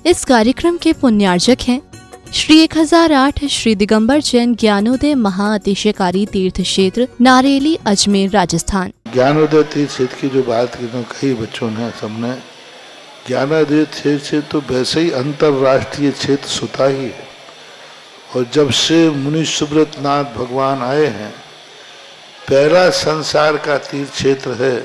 इस कार्यक्रम के पुण्यार्जक हैं श्री 1008 श्री दिगंबर जैन ज्ञानोदय महाअतिशयकारी तीर्थ क्षेत्र नारेली अजमेर राजस्थान। ज्ञानोदय तीर्थ क्षेत्र की जो बात की कई बच्चों ने सबने, ज्ञानोदय तीर्थ क्षेत्र तो वैसे ही अंतर्राष्ट्रीय क्षेत्र सुता ही है। और जब से मुनि सुब्रत नाथ भगवान आए हैं, पहला संसार का तीर्थ क्षेत्र है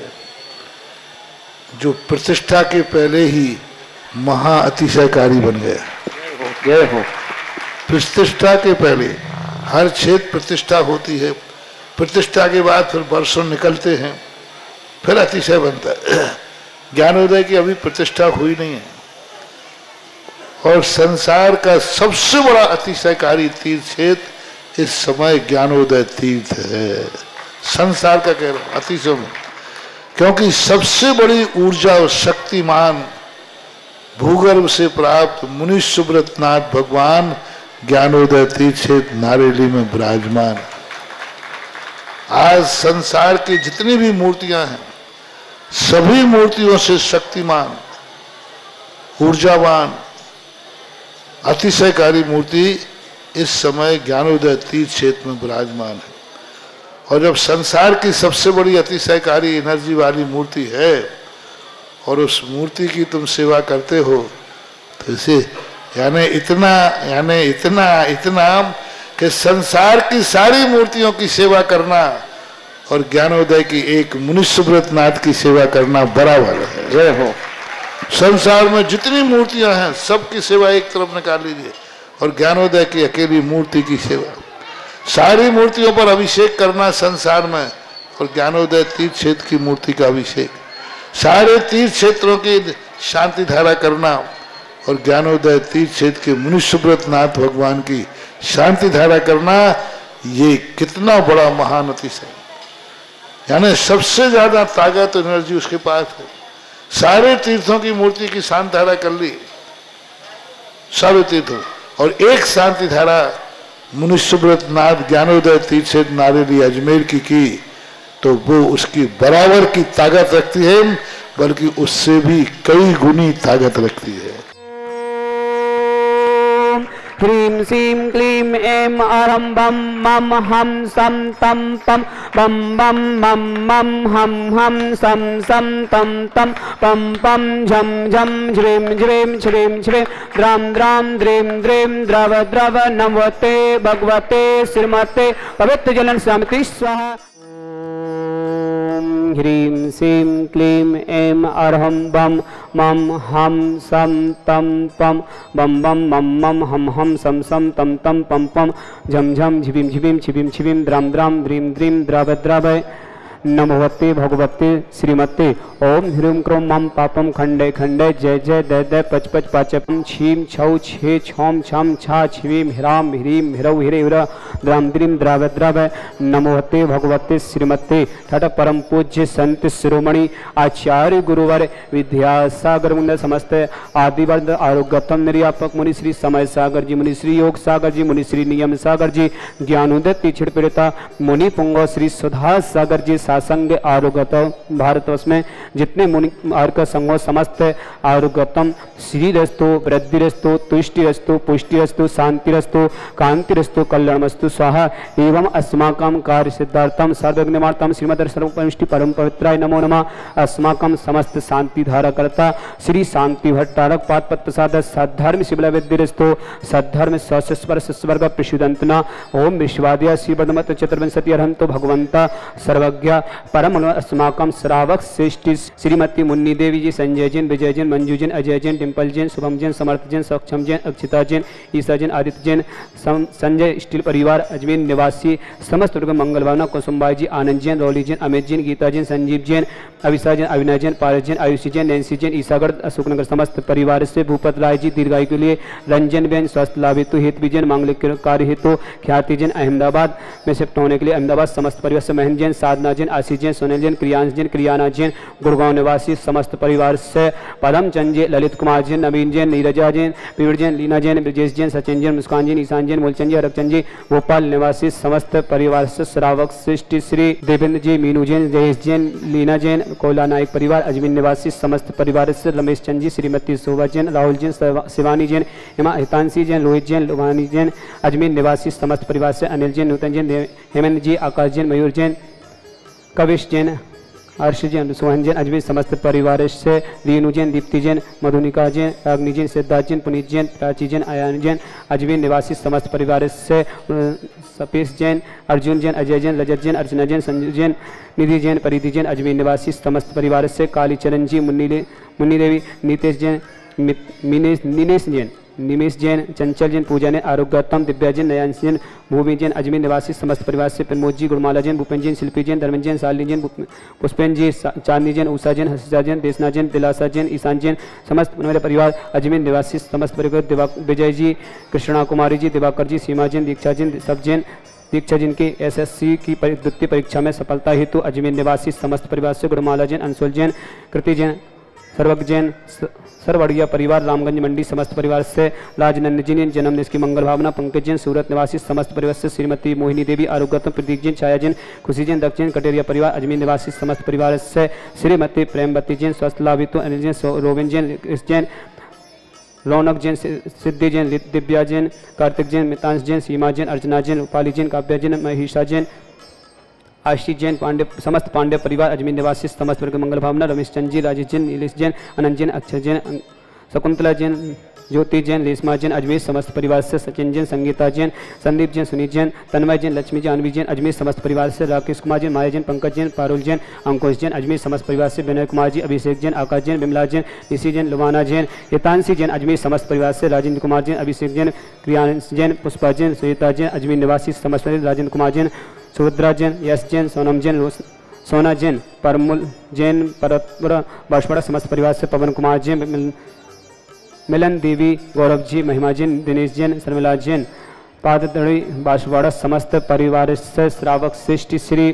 जो प्रतिष्ठा के पहले ही महाअतिशयकारी बन गया। जय हो। प्रतिष्ठा के पहले हर क्षेत्र प्रतिष्ठा होती है, प्रतिष्ठा के बाद फिर वर्षों निकलते हैं, फिर अतिशय बनता है। ज्ञानोदय की अभी प्रतिष्ठा हुई नहीं है और संसार का सबसे बड़ा अतिशयकारी तीर्थ क्षेत्र इस समय ज्ञानोदय तीर्थ है। संसार का कह रहा हूं अतिशय में, क्योंकि सबसे बड़ी ऊर्जा और शक्तिमान भूगर्भ से प्राप्त मुनि सुब्रत नाथ भगवान ज्ञानोदय तीर्थ क्षेत्र नारेली में विराजमान। आज संसार की जितनी भी मूर्तियां हैं, सभी मूर्तियों से शक्तिमान, ऊर्जावान, अतिशयकारी मूर्ति इस समय ज्ञानोदय तीर्थ क्षेत्र में विराजमान है। और जब संसार की सबसे बड़ी अतिशयकारी एनर्जी वाली मूर्ति है और उस मूर्ति की तुम सेवा करते हो, तो इसे यानी इतना कि संसार की सारी मूर्तियों की सेवा करना और ज्ञानोदय की एक मुनि सुब्रत नाथ की सेवा करना बराबर है। जय हो। संसार में जितनी मूर्तियां हैं सबकी सेवा एक तरफ निकाल लीजिए और ज्ञानोदय की अकेली मूर्ति की सेवा। सारी मूर्तियों पर अभिषेक करना संसार में और ज्ञानोदय तीर्थ क्षेत्र की मूर्ति का अभिषेक, सारे तीर्थ क्षेत्रों की शांति धारा करना और ज्ञानोदय तीर्थ क्षेत्र के मुनि सुब्रत नाथ भगवान की शांति धारा करना, ये कितना बड़ा महान अतिशय, यानी सबसे ज्यादा ताकत एनर्जी उसके पास है। सारे तीर्थों की मूर्ति की शांति धारा कर ली, सारे तीर्थों, और एक शांति धारा मुनि सुब्रत नाथ ज्ञानोदय तीर्थ क्षेत्र नारेली अजमेर की तो वो उसकी बराबर की ताकत रखती है, बल्कि उससे भी कई गुनी ताकत रखती है। ह्रीं श्रीं क्लीं ऐं अरं बम मम हम सम तम पम बम बम मम मम हम हम सम सम तम तम पम पम झम झम झ्रीं झ्रीं श्रीं श्रीं द्रां द्रां द्रीं द्रीं द्रव द्रव नमोते भगवते श्रीमते पवित्र जलन समिति स्वाहा। ह्रीं श्रीं क्लीं ऐं अरहं बम मम हम सम तम पम बम बम मम मम हम हम सम सम तम तम पम पम झम झम झिबिम झिबिम छिबिम छिबिम द्राम द्राम द्रीम द्रीम द्रव द्रव नमोते भगवते श्रीमते ओम ह्रीं क्रोम मम पापम खंडे खंडे जय जय दय दय पच पच पाचपम छीम छौ छे छौम छम छा छिवीम ह्राम ह्रीं ह्रौ हिरे हिर द्राम द्रीम द्राव द्राव नमोते भगवते श्रीमते ठठ परम पूज्य संत शिरोमणि आचार्य गुरुवर विद्यासागर मुंड समस्त आदिवर्द आरोग्यतम निर्यापक मुनि श्री समय सागर जी, मुनि श्री योग सागर जी, मुनि श्री नियम सागर जी, ज्ञानोदय तीर्थ पीड़िता मुनि पुंगव श्री सुधा सागर जी, सासंग आरोग्यतम भारतवर्ष में जितने मुनि अर्क संगो समस्त आरोग्यतम श्रीरस्तु वृद्धिरस्तु तुष्टिरस्तु पुष्टिरस्तु शांतिरस्तु कांतिरस्तु कल्याणमस्तु स्वाहा। एवं अस्माकं कार्य सिद्धार्थम सर्वज्ञमार्थम श्रीमद सर्वपरिष्टि परम पवित्राय नमो नमः। अस्माकं समस्त शांति धारा करता श्री शांति भट्टारक पाद पद प्रसाद सद्धर्म शिवल विद्यरस्तु सद्धर्म सस्वर स्वर्ग प्रसिद्धंतना ओम विश्वाद्या श्री वर्धमत चतुर्विंशति अरहंतो भगवंता सर्वज्ञ परम अस्माकं श्रावक श्रेष्ठी श्रीमती मुन्नी देवी जी, संजय जैन, विजय जैन, मंजू जैन, अजय जैन, डिम्पल जैन, शुभम जैन, समर्थ जैन, सक्षम जैन, अक्षिता जैन, ईसा जैन, आदित्य जैन, संजय स्टील परिवार अजमेर निवासी समस्त मंगल भावना कुसुमबाई जी, आनंद जैन, रौली जैन, अमित जैन, गीता जैन, संजीव जैन, अविशा जैन, अविनाश जैन, पारस जैन, आयुषी जैन, नैन्सी जैन, ईसागढ़ अशोकनगर समस्त परिवार से भूपत राय जी दीर्घायु के लिए, रंजन बेन स्वास्थ्य लाभ हेतु, हेतु जैन मांगलिक कार्य हेतु, ख्याति जैन अहमदाबाद में शिफ्ट होने के लिए अहमदाबाद समस्त परिवार से, महन जैन, साधना जैन, आशीष जैन, सोनल जैन, क्रियांश जैन, क्रियाना जैन, गुड़गांव निवासी समस्त परिवार से पदम चंद जैन, ललित कुमार जैन, नवीन जैन, नीरजा जैन, पीड़ जैन, लीना जैन, ब्रजेश जैन, सचिन जैन, मुस्कान जैन, ईशान जैन, मूलचंद जी, हरकचंद जी, भोपाल निवासी समस्त परिवार से श्रावक सृष्टि श्री देवेंद्र जी, मीनू जैन, जयेश जैन, लीना जैन, कोला नायक परिवार अजमेर निवासी समस्त परिवार से रमेश चंद जी, श्रीमती शोभा जैन, राहुल जैन, शिवानी जैन, हिमा हितांशी जैन, रोहित जैन, लुभानी जैन, अजमेर निवासी समस्त परिवार से अनिल जैन, नूतन जैन, हेमंत जी, आकाश जैन, मयूर जैन, कविश जैन, हर्ष जैन, सोहन जैन, अजमेर समस्त परिवार से रीनू जैन, दीप्ति जैन, मधुनिका जैन, रागनी जैन, सिद्धार्थ जैन, पुनीत जैन, प्राची जैन, आयान जैन, अजमेर निवासी समस्त परिवार से सपेश जैन, अर्जुन जैन, अजय जैन, रजत जैन, अर्चना जैन, संजू जैन, निधि जैन, परिधि जैन, अजमेर निवासी समस्त परिवार से कालीचरण जी, मुन्नी देवी, नीतेश जैन, नीनेश जैन, निमेश जैन, चंचल जैन, पूजा जैन, आरोग्यतम, दिव्या जैन, नयांश जैन, भूमि जैन, अजमेर निवासी समस्त परिवार से प्रमोद जी, गुरमाला जैन, भूपेन जैन, शिल्पी जैन, धर्मेंद्र जैन, शालिनी जैन, पुष्पेन जी, चांदनी जैन, उषा जैन, हर्षिता जैन, देशना जैन, दिलासा जैन, ईशान जैन, समस्त मेरे परिवार अजमेर निवासी समस्त परिवार, विजय जी, कृष्णा कुमारी जी, दिवाकर जी, सीमा जैन, दीक्षा जैन, सब जैन, दीक्षा जिनकी एसएससी की द्वितीय परीक्षा में सफलता हेतु अजमेर निवासी समस्त परिवार से गुरमाला जैन, अंशुल जैन, कृति जैन, सर्वज्ञ जैन, सरवड़िया परिवार रामगंज मंडी समस्त परिवार से राजनंद जी ने जन्मदिन की मंगल भावना, पंकज जैन, सूरत निवासी समस्त परिवार से श्रीमती मोहिनी देवी, आरोग्यतम, प्रदीप जैन, छाया जैन, खुशी जैन, दक्ष जैन, कटेरिया परिवार अजमेर निवासी समस्त परिवार से श्रीमती प्रेमवती जैन, स्वस्थ लाभित अनिल जैन, रोविन जैन, जैन, रौनक जैन, सिद्धि जैन, दिव्या जैन, कार्तिक जैन, मितांश जैन, सीमा जैन, अर्चना जैन, रूपाली जैन, काव्या जैन, महिषा जैन, आशीष जैन, पांडे समस्त पांडे परिवार अजमेर निवासी समस्त वर्ग मंगल भावना, रमेश चंद जी, राजेश जैन, नीलेश जैन, अनंत जैन, अक्षय जैन, शकुंतला जैन, ज्योति जैन, रेशमा जैन, अजमेर समस्त परिवार से सचिन जैन, संगीता जैन, संदीप जैन, सुनीत जैन, तन्मय जैन, लक्ष्मी जैन, अनवी जैन, अजमेर समस्त परिवार से राकेश कुमार जैन, माया जैन, पंकज जैन, पारुल जैन, अंकुश जैन, अजमेर समस्त परिवार से विनय कुमार जी, अभिषेक जैन, आकाश जैन, बिमला जैन, ऋषि जैन, लुभाना जैन, हितांशी जैन, अजमेर समस्त परिवार से राजेंद्र कुमार जैन, अभिषेक जैन, क्रियांश जैन, पुष्पा जैन, सुनीता जैन, अजमेर निवासी समस्त राजेंद्र कुमार जैन, सुभद्रा जैन, यश जैन, सोनम जैन, सोना जैन, परमुल जैन, परतपुरा बांसवाड़ा समस्त परिवार से पवन कुमार जैन, मिलन देवी, गौरव जी, महिमा जैन, दिनेश जैन, शर्मिला जैन, पाददड़ी बांसवाड़ा समस्त परिवार से श्रावक सृष्टि श्री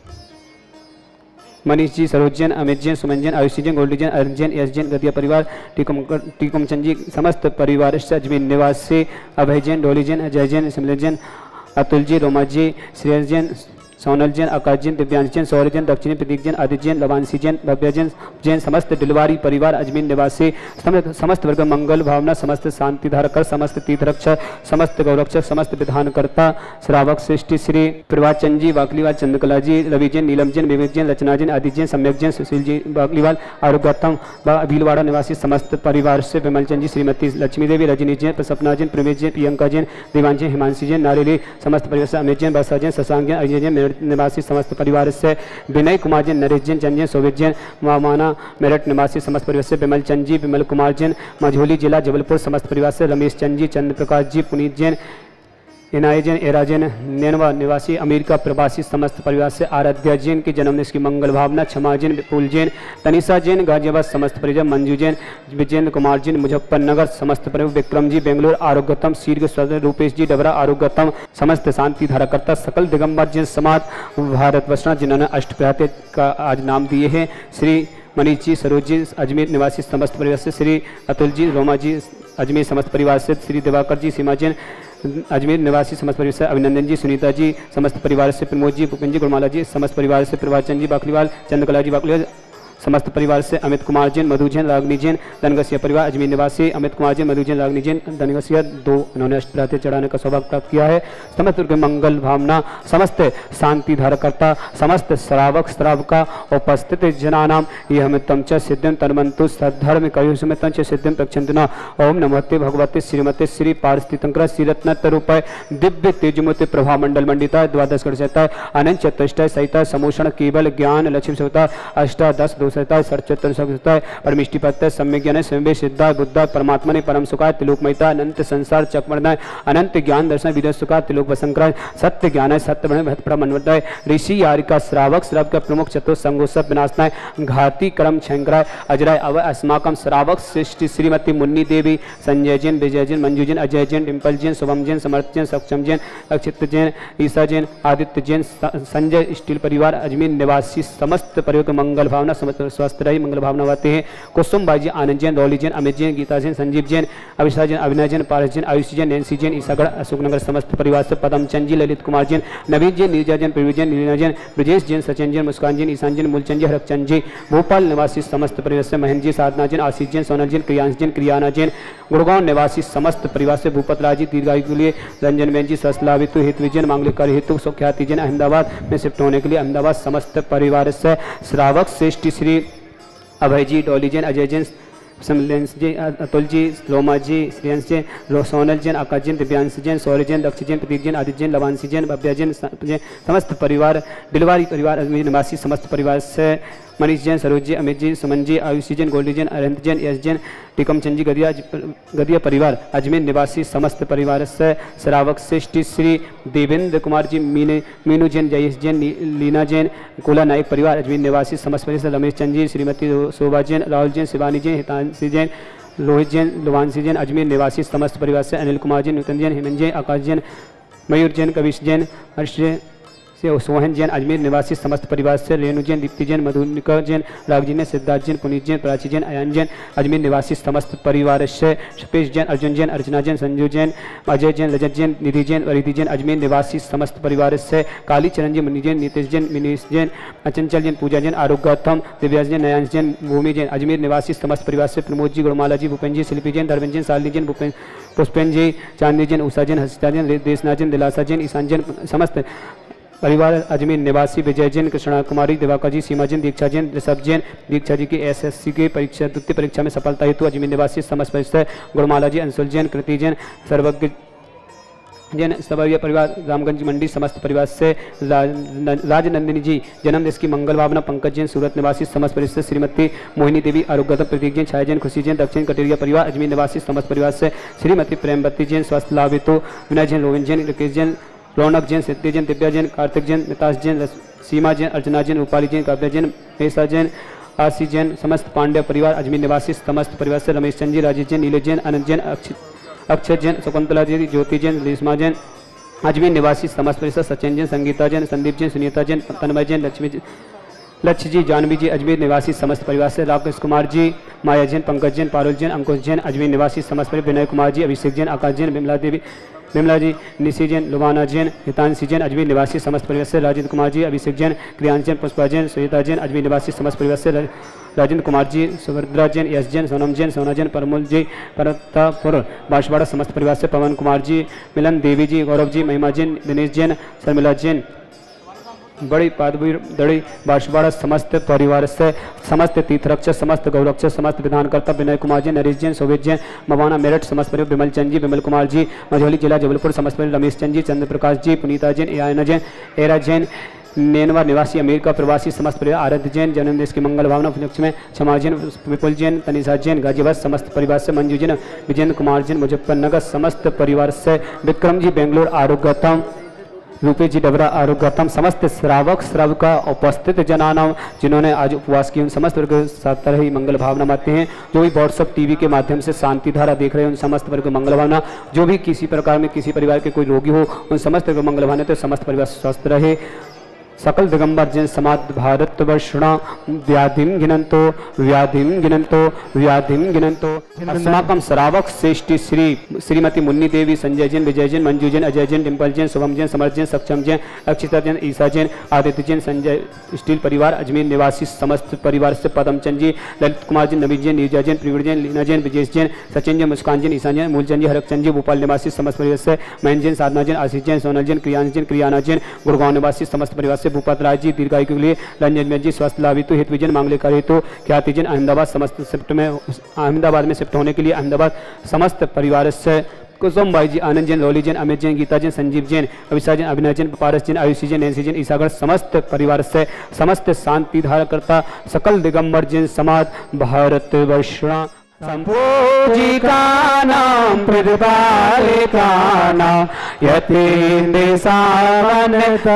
मनीष जी, सरोज जैन, अमित जैन, सुमन जैन, आयुषी जैन, गोल्डी जैन, अरुण जैन, यश जैन, गदिया परिवार, टीकुमचंद जी समस्त परिवार से अजमेर निवासी अभय जैन, डोली जैन, अजय जैन, सिमले जैन, अतुल जी, रोमा जी, श्रेयस जैन, सोनल जैन, आकाश जैन, दिव्यांश जैन, सौर्य जैन, दक्षिणी प्रतीक जैन, आदित्य जैन, लवांशी जैन, भव्य जैन, समस्त डिलवारी परिवार अजमेर निवासी समस्त वर्ग मंगल भावना, समस्त शांति धारकर, समस्त तीर्थरक्षक, समस्त गौरक्षक, समस्त विधानकर्ता, श्रावक सृष्टि श्री प्रभात चंद जी, वाकलीवाल, चंद्रकला जी, रवि जैन, नीलम जैन, विवेक जैन, रचना जैन, आदित्य जैन, सम्यक जैन, सुशील जी, वाकलीवाल, आरोग्यतम, भीलवाड़ा निवासी समस्त परिवार से विमल चंद जी, श्रीमती लक्ष्मी देवी, रजनी जैन, सपना जैन, प्रवेश जैन, प्रियंका जैन, देवान जैन, हिमांशी जैन, नारेली समस्त परिवार से अमित जैन, बसा जैन, शशांक जैन, अजय जैन, निवासी समस्त परिवार से विनय कुमार जैन, नरेश जैन, चंद जैन, शोभित जैन, मामाना मेरठ निवासी समस्त परिवार से विमल चंद जी, विमल कुमार जैन, मझोली जिला जबलपुर समस्त परिवार से रमेश चंद जी, चंद्र प्रकाश जी, पुनीत जैन, इनाय जैन, एरा जैन, नैनवा निवासी अमेरिका प्रवासी समस्त परिवार से आराध्या जैन के जन्मदिन की मंगल भावना, क्षमा जैन, विपुल जैन, तनिषा जैन, गाजियाबाद समस्त परिवार, मंजू जैन, विजेंद्र कुमार जैन, मुजफ्फरनगर समस्त परिवार, विक्रम जी, बेंगलोर आरोग्यतम, शीर्घ स्वस्थ, रूपेश जी, डबरा आरोग्यतम, समस्त शांति धाराकर्ता, सकल दिगंबर जैन समाज भारत वर्षना जिन्होंने अष्टप्रहते का आज नाम दिए हैं, श्री मनीष जी, सरोज जी, अजमेर निवासी समस्त परिवार से श्री अतुल जी, रोमा जी, अजमेर समस्त परिवार से श्री दिवाकर जी, सीमा जैन, अजमेर निवासी समस्त परिवार से अभिनंदन जी, सुनीता जी, समस्त परिवार से प्रमोद जी, भूपेन जी, गुरमाला जी, समस्त परिवार से प्रभाचंद जी, बाकलीवाल, चंद्रकला जी, बाकलीवाल, समस्त परिवार से अमित कुमार जैन, मधु जैन, रागनी जैन, धनगसिया परिवार अजमेर निवासी अमित कुमार जैन, मधु जैन, रागनी जैन, धनगसिया, 2 उन्होंने अष्टप्रहते चढ़ाने का सौभाग्य प्राप्त किया है। समस्त मंगल भावना, समस्त शांति धारकर्ता, समस्त श्रावक श्रावका उपस्थित जनानाम यह मितम च सिद्धिम तन्मन्तु सद्धर्म कयुषमितं च सिद्धिम प्रक्षन्तुना। ओम नमस्ते भगवते श्रीमते श्री पारस्थितंकर श्रीरत्नत रूपाय दिव्य तेजमूर्ति प्रभा मंडल मंडिता द्वादश गणसहिता अनंत चतुष्टय सहिता समूषण केवल ज्ञान लक्ष्मी सहिता अष्टादश सहताय सर्वचतुर सहताय परमिष्टिपत्य सम्यक ज्ञान स्वयं सिद्धाय बुद्धाय परमात्मा ने परम सुखाय त्रिलोकमयता अनंत संसार चक्रवर्णाय अनंत ज्ञान दर्शन विदय सुखाय त्रिलोक वसंकराय सत्य ज्ञान सत्य ब्रह्मन्वताय ऋषि यारिका श्रावक श्राव का प्रमुख चतुर संगोत्सव विनाशनाय घाती कर्म छंकराय अजराय अव अस्माकम श्रावक सृष्टि श्रीमती मुन्नी देवी संजय जैन विजय जैन मंजू जैन अजय जैन डिम्पल जैन शुभम जैन समर्थ जैन सक्षम जैन अक्षित जैन ईसा जैन आदित्य जैन संजय स्टील परिवार अजमेर निवासी समस्त परिवार को मंगल भावना स्वस्थ रही मंगल भावना वाते हैं कुसुम बाई जी आनंद जैन रौली जैन अमित जैन गीता जैन संजीव जैन अभिषा जैन अभिनय जैन पारस जैन आयुष जैन नैन्सी जैन ईसागढ़ अशोकनगर समस्त परिवार से पदमचंद जी ललित कुमार जैन नवीन जैन नीरजा जैन प्रवीण जैन नीलिना जैन ब्रजेश जैन सचिन जैन मुस्कान जैन ईशान जैन मूलचंद जी हरकचंद जी भोपाल निवासी समस्त परिवार से महेंद्र जी साधना जैन आशीष जैन सोनल जैन क्रियांश जैन क्रियाना जैन गुड़गांव निवासी समस्त परिवार से भूपत राजी दीर्घायु के लिए रंजन बेन जी सस्लावितु हित विजन मांगलिक हेतु सुख्याति जैन अहमदाबाद में शिफ्ट होने के लिए अहमदाबाद समस्त परिवार से श्रावक श्रेष्ठ श्री अभय जी डॉली जैन अजय जैन समलेंस जी अतुल जी लोमा जी श्रेयंश जैन सोनल जैन आकाश जैन दिव्यांश जैन सौर्य जैन दक्ष जैन प्रतीक जैन आदित्य जैन लवांशी जैन भव्या जैन समस्त परिवार डिलवारी परिवार अजमेर निवासी समस्त परिवार से मनीष जैन सरोज जी अमित जी सुमन जी आयुषी जैन गोल्डी जैन अरंत जैन यश जैन टिकमचंद जी गदिया परिवार अजमेर निवासी समस्त परिवार से श्रावक श्रेष्ठ श्री देवेंद्र कुमार जी मीनू जैन जयेश जैन लीना जैन कोला नायक परिवार अजमेर निवासी समस्त परिवार से रमेश चंद जी श्रीमती शोभा जैन राहुल जैन शिवानी जैन हितांशी जैन लोहित जैन लुवांशी जैन अजमेर निवासी समस्त परिवार से अनिल कुमार जैन नूतन जैन हेमंत जैन आकाश जैन मयूर जैन कविश जैन हर्ष से सोहन जैन अजमेर निवासी समस्त परिवार से रेणु जैन दीप्ति जैन मधुनिका जैन रागजी ने सिद्धार्थ जैन पुनीत जैन प्राची जैन अयन जैन अजमेर निवासी समस्त परिवार से शपेश जैन अर्जुन जैन अर्चना जैन संजू जैन अजय जैन रजत जैन निधि जैन वरिधि जैन अजमेर निवासी समस्त परिवार से काली चरण जी मुनि जैन नीतीश जैन मिनीश जैन अचंचल जैन पूजा जैन आरोग्य गौतम दिव्यास जैन नयांश जैन भूमि जैन अजमेर निवासी समस्त परिवार से प्रमोद जी गुरुमाला जी भूपेन जी शिल्पी जैन धर्मेंद्र जैन शालिनी जैन भूपेन पुष्पेन जी चांदनी जैन उषा जैन हसिता जैन देशनाथ जैन दिलासा जैन ईशान जैन समस्त परिवार अजमेर निवासी विजय जैन कृष्णा कुमारी दिवाकर जी सीमा जैन दीक्षा जैन ऋषभ जैन दीक्षा जी की एसएससी की परीक्षा द्वितीय परीक्षा में सफलता हेतु अजमेर निवासी समस्त परिसर गुरुमाला जी अंशुल जैन कृति जैन सर्वज्ञ जैन सबरिया परिवार रामगंज मंडी समस्त परिवार से राजनंदिनी जी जन्म देश की मंगल भावना पंकज जैन सूरत निवासी समस्त परिसर श्रीमती मोहिनी देवी आरोग्यतम प्रतीक जैन छाया जैन खुशी जैन दक्षिण कटेरिया परिवार अजमेर निवासी समस्त परिवार से श्रीमती प्रेमवती जैन स्वस्थ लाभितो विनय जैन रोविंद जैन राकेश जैन रौनक जैन सिद्धि जैन दिव्या जैन कार्तिक जैन मिताश जैन सीमा जैन अर्चना जैन रूपाली जैन काव्या जैन ऐसा जैन आशी जैन समस्त पांड्य परिवार अजमेर निवासी समस्त परिवार से रमेश चंद जी राजेश जैन नीलेश जैन अनंत जैन अक्षय जैन शकुंतला जी ज्योति जैन रेशमा जैन अजमेर निवासी समस्त परिसर सचिन जैन संगीता जैन संदीप जैन सुनीता जैन तन्मय जैन लक्ष्य जी जानवी जी अजमेर निवासी समस्त परिवार से राकेश कुमार जी माया जैन पंकज जैन पारुल जैन अंकुश जैन अजमेर निवासी समस्त परिवार विनय कुमार जी अभिषेक जैन आकाश जैन विमला जी निशी जैन लुबाना जैन हितांशी जैन अजमेर निवासी समस्त परिवार से राजेंद्र कुमार जी अभिषेक जैन क्रियांश जैन पुष्पा जैन सुनीता जैन अजमेर निवासी समस्त परिवार से राजेंद्र कुमार जी सुभद्रा जैन यश जैन सोनम जैन सोना जैन परमुल जी परतापुर बांसवाड़ा समस्त परिवार से पवन कुमार जी मिलन देवी जी गौरव जी महिमा जैन दिनेश जैन शर्मिला जैन बड़ी पादवीर दड़ी बांसवाड़ा समस्त परिवार से समस्त तीर्थरक्षक समस्त गौरक्षक समस्त विधानकर्ता विनय कुमार जी नरेश जैन सोवेत जैन मवाना मेरठ समस्त परिवार विमल चंद जी विमल कुमार जी मझौली जिला जबलपुर समस्त परिवार रमेश चंद जी चंद्र प्रकाश जी पुनीता जैन एना जैन एरा जैन नेनवा निवासी अमेरिका प्रवासी समस्त परिवार आराध्य जैन जन्म देश की मंगल भावना उपलक्ष में क्षमा जैन विपुल जैन तनिषा जैन गाजीबाद समस्त परिवार से मंजू जैन विजेंद्र कुमार जैन मुजफ्फरनगर समस्त परिवार से विक्रम जी बेंगलोर आरोग्यतम रूपे जी डबरा आरोग्यतम समस्त श्रावक श्राव का उपस्थित जनानाम जिन्होंने आज उपवास की उन समस्त वर्ग साथ तरह ही मंगल भावना मानते हैं। जो भी व्हाट्सअप टीवी के माध्यम से शांति धारा देख रहे हैं उन समस्त वर्ग को मंगल भावना। जो भी किसी प्रकार में किसी परिवार के कोई रोगी हो उन समस्त वर्ग को मंगल भावना। तो समस्त परिवार स्वस्थ रहे। सकल दिगंबर जैन समाज भारत वर्षणा व्याधिम गिनंतो अस्माकं श्रावक श्रेष्ठी श्रीमती मुन्नी देवी संजय जैन विजय जैन मंजू जैन अजय जैन डिम्पल जैन शुभम जैन समर्थ जैन सक्षम जैन अक्षिता जैन ईसा जैन आदित्य जैन संजय स्टील परिवार अजमेर निवासी समस्त परिवार से पदमचंद जी ललित कुमार जैन नवीन जैन नीरजा जैन प्रवीण जैन लीना जैन विजेश जैन सचिन जैन मुस्कान जैन ईशान जैन मूलचंद जी हरकचंद जी भोपाल निवासी समस्त परिवार से महेंद्र जैन साधना जैन आशीष जैन सोनल जैन क्रियांश जैन क्रियाना जैन गुड़गांव निवासी समस्त परिवार से भूपत राज जी दीर्घायु के लिए रंजन में जी स्वस्थ लाभितो हित विजन मांगलिक हेतु ख्याति जैन अहमदाबाद समस्त शिफ्ट में अहमदाबाद में शिफ्ट होने के लिए अहमदाबाद समस्त परिवार से कुसुम भाई जी, आनंद जैन, लौली जैन, अमित जैन, गीता जैन, संजीव जैन, अभिषा जैन, अभिनय जैन, पारस जैन, आयुषी जैन, नैन्सी जैन, ईसागढ़ समस्त परिवार से समस्त शांति धारकर्ता सकल दिगंबर जैन समाज भारत वर्षणा संपूजी का नाम प्रतिपाले का नाम यतीन्द्र सावन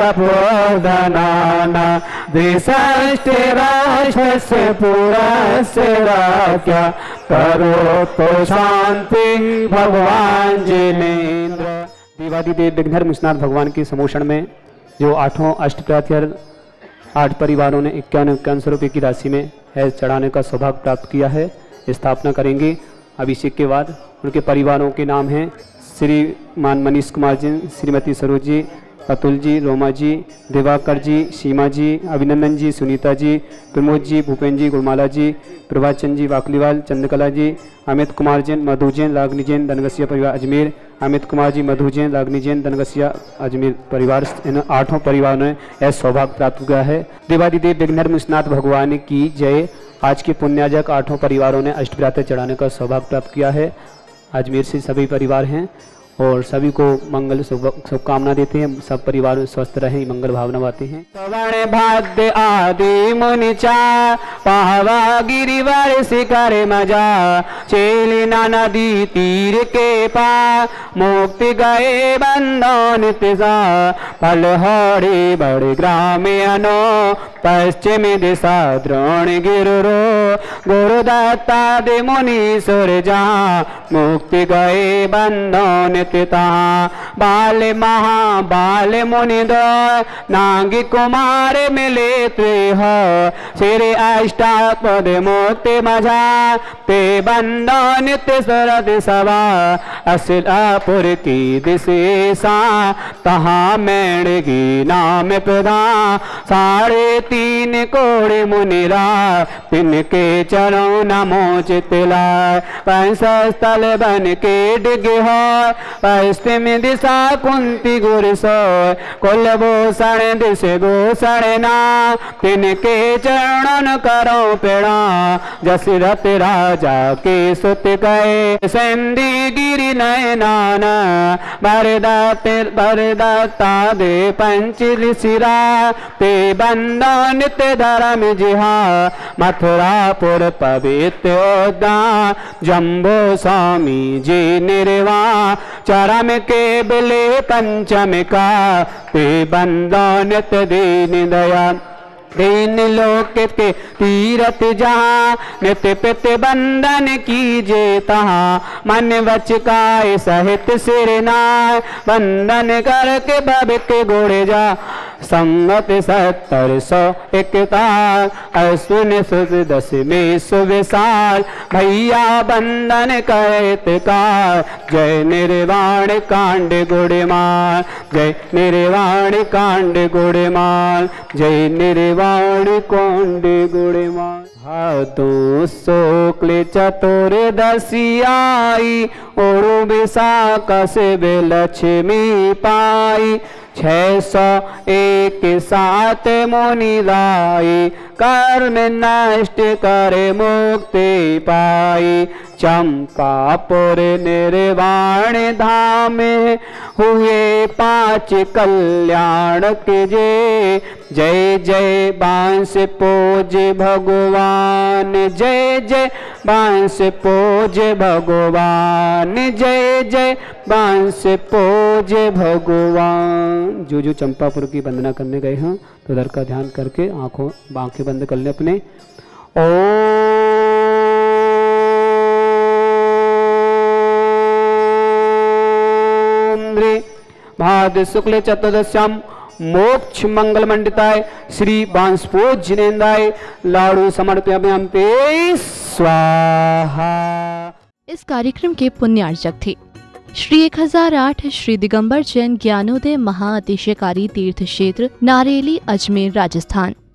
तपोधनाना द्विषष्टि राष्ट्र से पूरा से क्या करो तो शांति भगवान जिनेन्द्र। देवादिदेव विघ्नहर मुसनाथ भगवान के समोषण में जो 8 अष्टप्रहर 8 परिवारों ने 51 रुपये की राशि में है चढ़ाने का सौभाग्य प्राप्त किया है, स्थापना करेंगे। अभिषेक के बाद उनके परिवारों के नाम हैं श्रीमान मनीष कुमार जी, श्रीमती सरोज जी, अतुल जी, रोमा जी, दिवाकर जी, सीमा जी, अभिनंदन जी, सुनीता जी, प्रमोद जी, भूपेन्द्र जी, गुरमाला जी, प्रभाचंद जी, वाकलीवाल, चंद्रकला जी, अमित कुमार जैन, मधु जैन, रागनी जैन, दनगसिया परिवार अजमेर, अमित कुमार जी, मधु जैन, रागनी जैन, दनगसिया अजमेर परिवार, इन 8 परिवारों ने यह सौभाग्य प्राप्त किया है। देवादिदेव विघ्नहर मुसनाथ भगवान की जय। आज के पुण्याजक 8 परिवारों ने अष्टप्रातः चढ़ाने का सौभाग्य प्राप्त किया है। अजमेर से सभी परिवार हैं और सभी को मंगल शुभकामना देते हैं। सब परिवार स्वस्थ रहें, मंगल भावना बातें हैं। श्रवण भाद्य आदि मुनिचा पावा गिरिवर शिखर मजा चेलिना नदी तीर के पा मुक्ति गए बंधन तिजा फल हरे बड़े ग्रामे अनो पश्चिम दिशा द्रोण गिरो गुरुदत्ता दे मुनीश्वर जा मुक्ति गए बंधन बाल महा बाल मुनि नांगी कुमार मिले त्रिह श्री अष्टापद मुक्ति मझा ते बंदो नित्य सरद सभा असिलापुर की दिशेषा तहा मेणगी नाम प्रधान 3.5 कोड़े मुनिरा तिनके चरणों नमो चितला पंचस्थल बन के डिग हो पश्चिम दिशा कुंती गुरसो कुलभूषण दिश भूषण ना तिनके चरणन करो पेड़ा जसरथ राजा के सुत गए संधि गिरि नयनान बरदत्ता दे पंचल सिरा ते बंदो नित्य धर्म जिहा मथुरापुर पवित्र उद्यान जम्बो स्वामी जी निर्वा चरम के बिले पंचम का ते बंदो नित्य दीन दया दीन लोक के तीरथ जहाँ नित्य पित बंधन कीजे तहाँ मन वच काय सहित सिरनाय बंधन करके भविक गोड़े जा संगत 70-101 अश्विन सुद 10 सुविशाल भैया बंधन करत का जय निर्वाण कांड गुड़माल जय निर्वाण कांड गुड़माल जय निर्वाण कांड गुड़माल। भादो शुक्ल चतुर्दशी आई और विशाख से लक्ष्मी पाई 601 सात मुनि लाई कर्म नष्ट करे मुक्ति पाई चंपापुर निर्वाण धाम हुए 5 कल्याण के जय जय बांस पूज भगवान जय जय बांस पूज भगवान जय जय बांस पूज भगवान। जो चंपापुर की वंदना करने गए हैं तो उधर का ध्यान करके आंखें बंद कर ले अपने। भाद्र शुक्ल चतुर्दश्याम मोक्ष मंगल मंडिताय श्री बांसपोज जिनेन्द्राय लाड़ू समर्पयामि ते स्वाहा। इस कार्यक्रम के पुण्यार्चक थे श्री 1008 श्री दिगंबर जैन ज्ञानोदय महाअतिशयकारी तीर्थ क्षेत्र नारेली अजमेर राजस्थान।